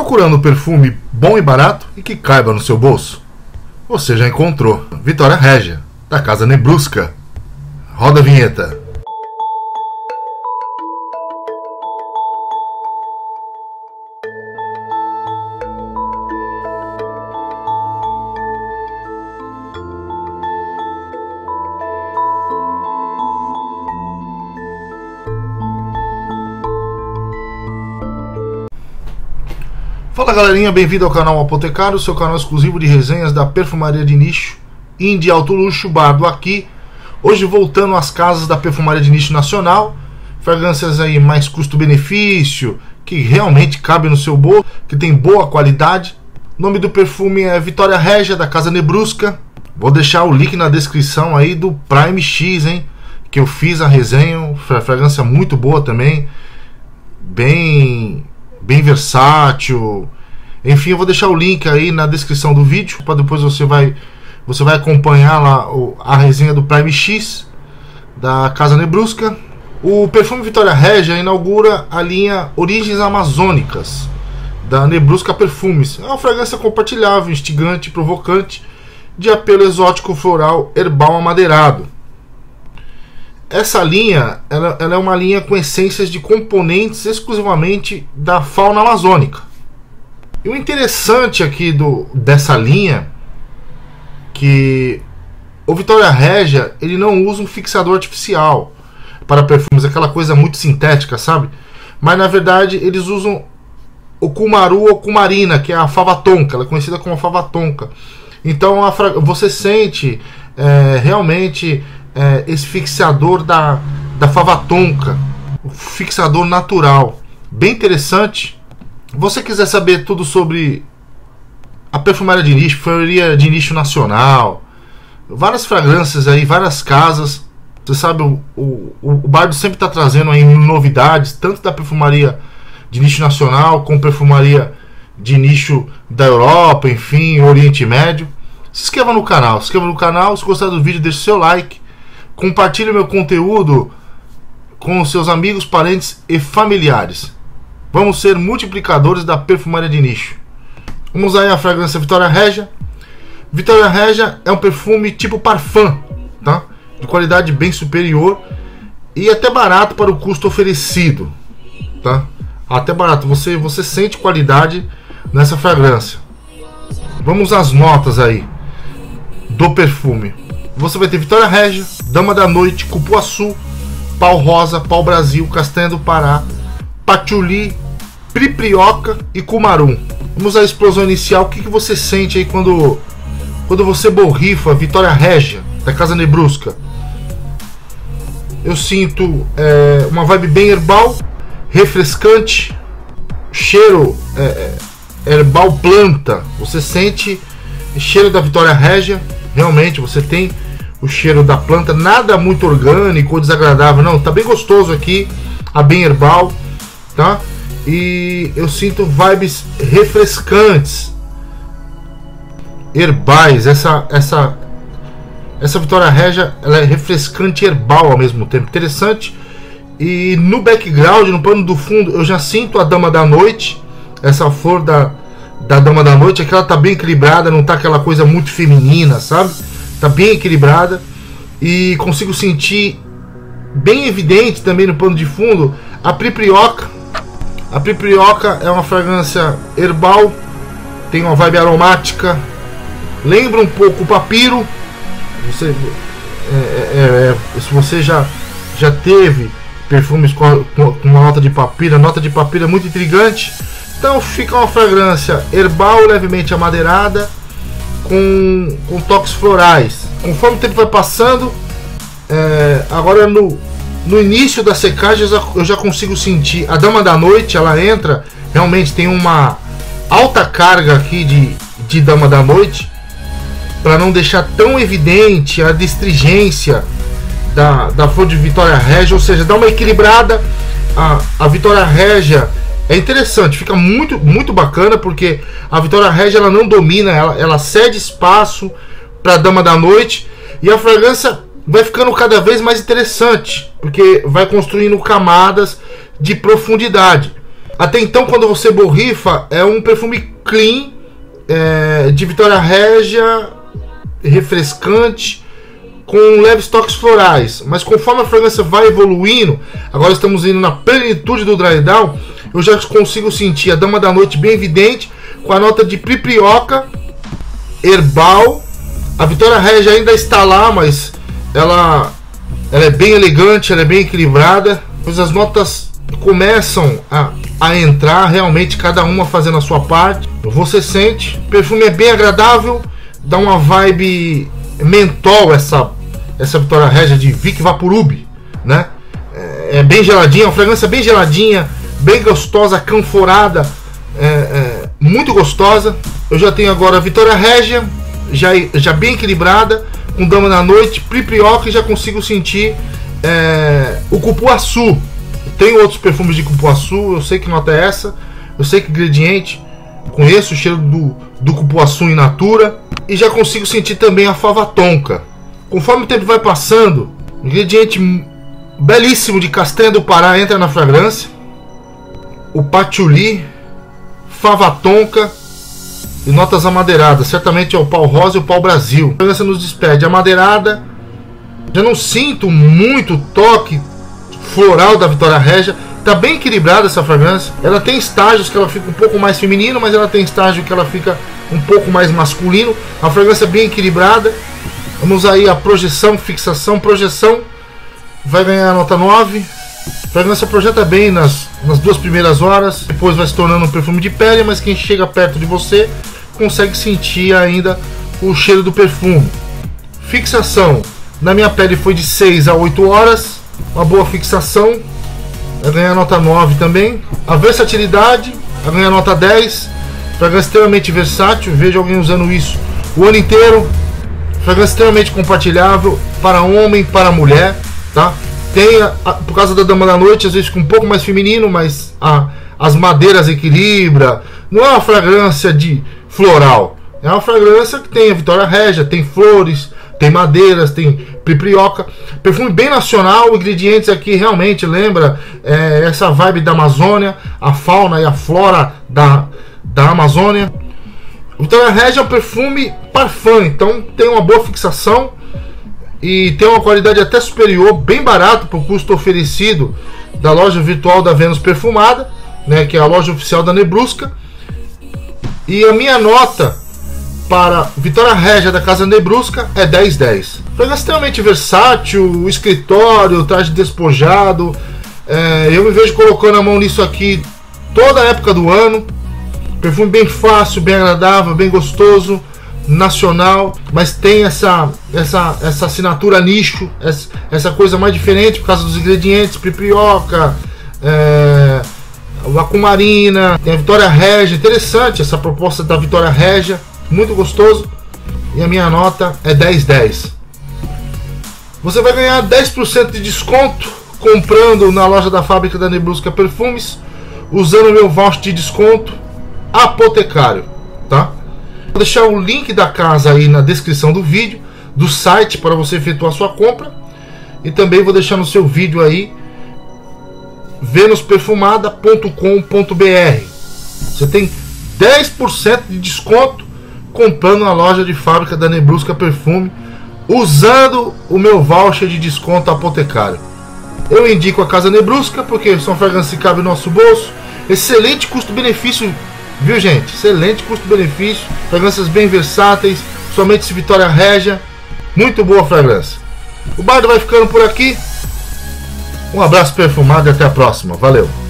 Procurando um perfume bom e barato e que caiba no seu bolso? Você já encontrou. Vitória Régia, da Casa Nebrusca. Roda a vinheta. Fala galerinha, bem-vindo ao canal Apotecário, seu canal exclusivo de resenhas da perfumaria de nicho e de alto luxo, Bardo aqui. Hoje voltando às casas da perfumaria de nicho nacional, fragrâncias aí mais custo-benefício, que realmente cabe no seu bolso, que tem boa qualidade. O nome do perfume é Vitória Régia, da Casa Nebrusca. Vou deixar o link na descrição aí do Prime X, hein, que eu fiz a resenha, fragrância muito boa também, bem versátil. Enfim, eu vou deixar o link aí na descrição do vídeo, para depois você vai acompanhar lá a resenha do Prime X da Casa Nebrusca. O perfume Vitória Régia inaugura a linha Origens Amazônicas da Nebrusca Perfumes. É uma fragrância compartilhável, instigante, provocante, de apelo exótico, floral, herbal, amadeirado. Essa linha ela é uma linha com essências de componentes exclusivamente da fauna amazônica. E o interessante aqui dessa linha, que o Vitória Régia ele não usa um fixador artificial para perfumes, aquela coisa muito sintética, sabe? Mas na verdade eles usam o cumaru ou cumarina, que é a fava tonka, ela é conhecida como a fava tonka. Então você sente realmente esse fixador da fava tonka, o fixador natural, bem interessante. Você quiser saber tudo sobre a perfumaria de nicho, perfumaria de nicho nacional, várias fragrâncias aí, várias casas. Você sabe, o Bardo sempre está trazendo aí novidades, tanto da perfumaria de nicho nacional, como perfumaria de nicho da Europa, enfim, Oriente Médio. Se inscreva no canal, se gostar do vídeo, deixe seu like. Compartilhe meu conteúdo com os seus amigos, parentes e familiares. Vamos ser multiplicadores da perfumaria de nicho. Vamos aí a fragrância Vitória Régia. Vitória Régia é um perfume tipo parfum, tá? De qualidade bem superior e até barato para o custo oferecido, tá? Até barato, você sente qualidade nessa fragrância. Vamos às notas aí do perfume. Você vai ter Vitória Régia, Dama da Noite, Cupuaçu, Pau Rosa, Pau Brasil, Castanha do Pará, Patchouli, Priprioca e Cumarum. Vamos à explosão inicial. O que você sente aí quando você borrifa Vitória Régia da Casa Nebrusca? Eu sinto uma vibe bem herbal, refrescante, cheiro herbal planta. Você sente o cheiro da Vitória Régia. Realmente você tem o cheiro da planta, nada muito orgânico ou desagradável, não, tá bem gostoso aqui, bem herbal, tá? E eu sinto vibes refrescantes, herbais. Essa Vitória Régia, ela é refrescante e herbal ao mesmo tempo, interessante. E no background, no pano do fundo, eu já sinto a Dama da Noite, essa flor da Dama da Noite, é que ela tá bem equilibrada, não tá aquela coisa muito feminina, sabe? Tá bem equilibrada. E consigo sentir bem evidente também no pano de fundo a Priprioca. A Priprioca é uma fragrância herbal, tem uma vibe aromática, lembra um pouco o papiro. Se você já teve perfumes com uma nota de papiro, a nota de papiro é muito intrigante. Então fica uma fragrância herbal, levemente amadeirada, com toques florais. Conforme o tempo vai passando, agora no início da secagem eu já consigo sentir a Dama da Noite. Ela entra, realmente tem uma alta carga aqui de Dama da Noite, para não deixar tão evidente a destringência da flor de Vitória Régia, ou seja, dá uma equilibrada. A Vitória Régia é interessante, fica muito, muito bacana, porque a Vitória Régia ela não domina, ela cede espaço para a Dama da Noite, e a fragrância vai ficando cada vez mais interessante, porque vai construindo camadas de profundidade. Até então, quando você borrifa, é um perfume clean, de Vitória Régia, refrescante, com leves toques florais. Mas conforme a fragrância vai evoluindo, agora estamos indo na plenitude do dry down, eu já consigo sentir a Dama da Noite bem evidente, com a nota de priprioca, herbal. A Vitória Régia ainda está lá, mas ela é bem elegante, ela é bem equilibrada, pois as notas começam a entrar, realmente cada uma fazendo a sua parte. Você sente, o perfume é bem agradável, dá uma vibe mentol, essa Vitória Régia de Vic Vaporub, né? É bem geladinha, uma fragrância bem geladinha, bem gostosa, canforada, muito gostosa. Eu já tenho agora a Vitória Régia, já bem equilibrada, com Dama da Noite, priprioca, e já consigo sentir o cupuaçu. Tem outros perfumes de cupuaçu, eu sei que nota é essa, eu sei que ingrediente, conheço o cheiro do cupuaçu in natura, e já consigo sentir também a fava tonka. Conforme o tempo vai passando, o ingrediente belíssimo de castanha do Pará entra na fragrância, o patchouli, fava tonka e notas amadeiradas, certamente é o pau rosa e o pau Brasil. A fragrância nos despede amadeirada, já não sinto muito toque floral da Vitória Régia, tá bem equilibrada essa fragrância. Ela tem estágios que ela fica um pouco mais feminino, mas ela tem estágio que ela fica um pouco mais masculino. A fragrância bem equilibrada. Vamos aí a projeção, fixação, projeção. Vai ganhar a nota 9. A fragrância projeta bem nas 2 primeiras horas. Depois vai se tornando um perfume de pele, mas quem chega perto de você consegue sentir ainda o cheiro do perfume. Fixação. Na minha pele foi de 6 a 8 horas. Uma boa fixação. Vai ganhar nota 9 também. A versatilidade vai ganhar nota 10. Fragrância extremamente versátil. Vejo alguém usando isso o ano inteiro. Fragrância extremamente compartilhável para homem, para mulher, tá? Tem, por causa da Dama da Noite, às vezes fica um pouco mais feminino, mas as madeiras equilibra. Não é uma fragrância de floral. É uma fragrância que tem a Vitória Régia, tem flores, tem madeiras, tem priprioca. Perfume bem nacional, ingredientes aqui realmente lembra essa vibe da Amazônia, a fauna e a flora da Amazônia. Vitória Régia é um perfume parfum, então tem uma boa fixação e tem uma qualidade até superior, bem barato para o custo oferecido da loja virtual da Vênus Perfumada, né, que é a loja oficial da Nebrusca. E a minha nota para Vitória Régia da Casa Nebrusca é 10/10. Fragrância extremamente versátil, o escritório, traje despojado. Eu me vejo colocando a mão nisso aqui toda a época do ano. Perfume bem fácil, bem agradável, bem gostoso, nacional, mas tem essa assinatura nicho, essa coisa mais diferente por causa dos ingredientes, priprioca, acumarina, tem a Vitória Régia. Interessante essa proposta da Vitória Régia, muito gostoso, e a minha nota é 10/10. Você vai ganhar 10% de desconto comprando na loja da fábrica da Nebrusca Perfumes, usando o meu voucher de desconto Apotecário, tá? Vou deixar o link da casa aí na descrição do vídeo, do site para você efetuar sua compra, e também vou deixar no seu vídeo aí venusperfumada.com.br. Você tem 10% de desconto comprando na loja de fábrica da Nebrusca Perfume, usando o meu voucher de desconto Apotecário. Eu indico a Casa Nebrusca porque são fragrâncias que cabem no nosso bolso. Excelente custo-benefício, viu, gente? Excelente custo-benefício. Fragrâncias bem versáteis, somente Vitória Régia. Muito boa fragrância. O Bardo vai ficando por aqui. Um abraço perfumado e até a próxima. Valeu!